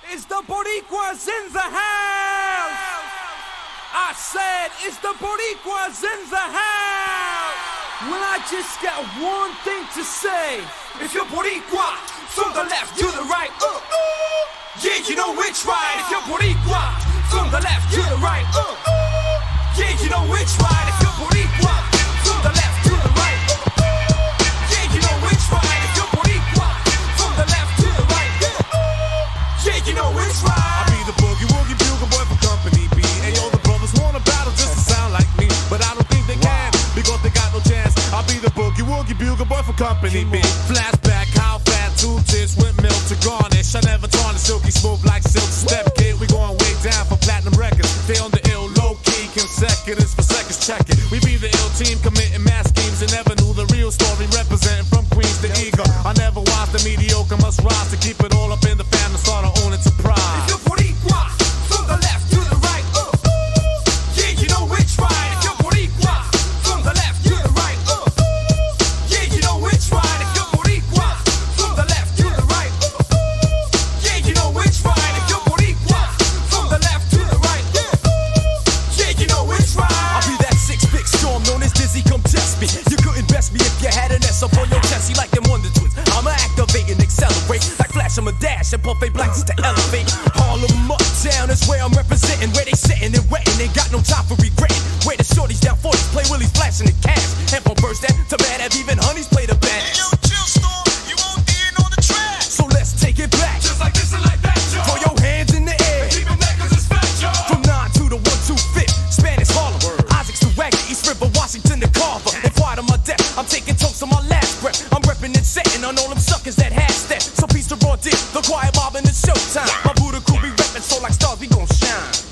It's the Boricuas in the house. I said it's the Boricuas in the house. Well, I just got one thing to say. If you're Boricua, from the left to the right, yeah, you know which right. If you're Boricua, from the left to the right, yeah, you know which right. If you're Boricua, from the left to the right, yeah, you know which right. If you're Boricua, from the left to the right, yeah, you know which right. I be the boogie woogie bugle boy for company B. And yo, the brothers wanna battle just to sound like me, but I don't think they can because they got no chance. I be the boogie woogie bugle boy for company B. Flashback, how fat 2 tits with milk to garnish. I never tarnish, silky smooth like silk. Step kid, we going way down for platinum records. Stay on the ill, low key, consecutives for seconds. Check it. We be the ill team committing mass schemes and never knew the real story. Representing from Queens to Eagle. I never watched the mediocre, must rise to keep it all up in the family. Start our own enterprise. If you're Boricua, from the left to the right, yeah, you know which right. If you're Boricua, from the left to the right, yeah, you know which right. If you're Boricua, from the left to the right, yeah, you know which right. If you're Boricua, from the left to the right, yeah, you know which right. I'll be that 6'6" storm known as Dizzy, come test me. You couldn't best me if you had an S up on your chest. You like them Wonder Twins. I'ma activate and accelerate like Flash, I'ma dash and puff a blacks to elevate. Harlem uptown is where I'm representing, where they sitting and wetting, ain't got no time for regretting. Where the shorties down 40s play willies flashing the cash. And from first down to bad have even honeys play the bass. Yo, chill storm, you won't in on the track. So let's take it back. Just like this and like that, yo. Throw your hands in the air. Keep it back 'cause it's fat, yo. From 9 to the 125th, Spanish Harlem, Isaacs to Wagner, East River, Washington to Carver. And quiet on my death, I'm taking toast on my last breath. I'm repping and setting on all them suckers that had steps. So peace to Raw D, the quiet mob in the showtime. My Buddha crew be repping, so like stars we gon' shine.